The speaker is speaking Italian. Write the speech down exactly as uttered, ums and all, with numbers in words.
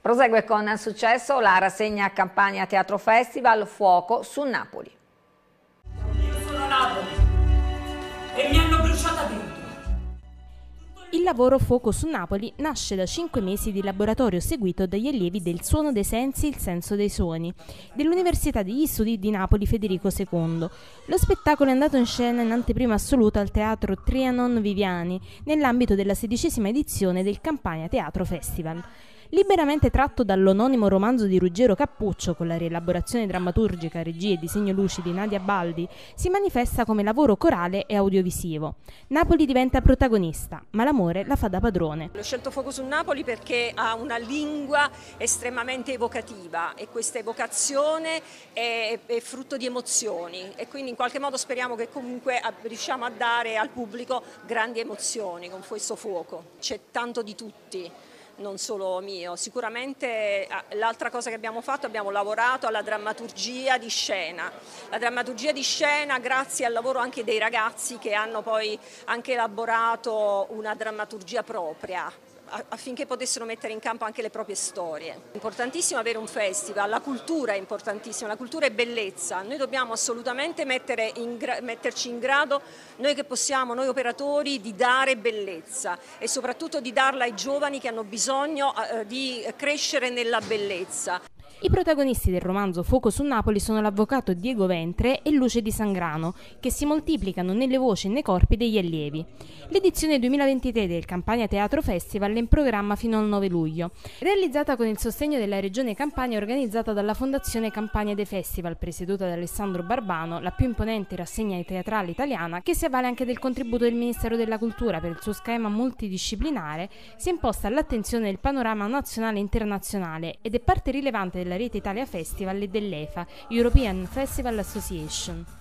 Prosegue con successo la rassegna Campania Teatro Festival Fuoco su Napoli. Io sono a Napoli e mi hanno bruciata dentro. Il lavoro Fuoco su Napoli nasce da cinque mesi di laboratorio seguito dagli allievi del Suono dei Sensi, il senso dei suoni, dell'Università degli Studi di Napoli Federico secondo. Lo spettacolo è andato in scena in anteprima assoluta al Teatro Trianon Viviani, nell'ambito della sedicesima edizione del Campania Teatro Festival. Liberamente tratto dall'omonimo romanzo di Ruggero Cappuccio, con la rielaborazione drammaturgica, regia e disegno luci di Nadia Baldi, si manifesta come lavoro corale e audiovisivo. Napoli diventa protagonista, ma l'amore la fa da padrone. Ho scelto Fuoco su Napoli perché ha una lingua estremamente evocativa e questa evocazione è, è frutto di emozioni e quindi in qualche modo speriamo che comunque riusciamo a dare al pubblico grandi emozioni con questo fuoco. C'è tanto di tutti, non solo mio. Sicuramente l'altra cosa che abbiamo fatto, abbiamo lavorato alla drammaturgia di scena. La drammaturgia di scena grazie al lavoro anche dei ragazzi che hanno poi anche elaborato una drammaturgia propria, affinché potessero mettere in campo anche le proprie storie. È importantissimo avere un festival, la cultura è importantissima, la cultura è bellezza, noi dobbiamo assolutamente mettere in metterci in grado, noi che possiamo, noi operatori, di dare bellezza e soprattutto di darla ai giovani che hanno bisogno eh, di crescere nella bellezza. I protagonisti del romanzo Fuoco su Napoli sono l'avvocato Diego Ventre e Luce di Sangrano, che si moltiplicano nelle voci e nei corpi degli allievi. L'edizione duemilaventitré del Campania Teatro Festival è in programma fino al nove luglio. Realizzata con il sostegno della Regione Campania e organizzata dalla Fondazione Campania dei Festival, presieduta da Alessandro Barbano, la più imponente rassegna teatrale italiana, che si avvale anche del contributo del Ministero della Cultura per il suo schema multidisciplinare, si è imposta all'attenzione del panorama nazionale e internazionale ed è parte rilevante della rete Italia Festival e dell'E F A, European Festival Association.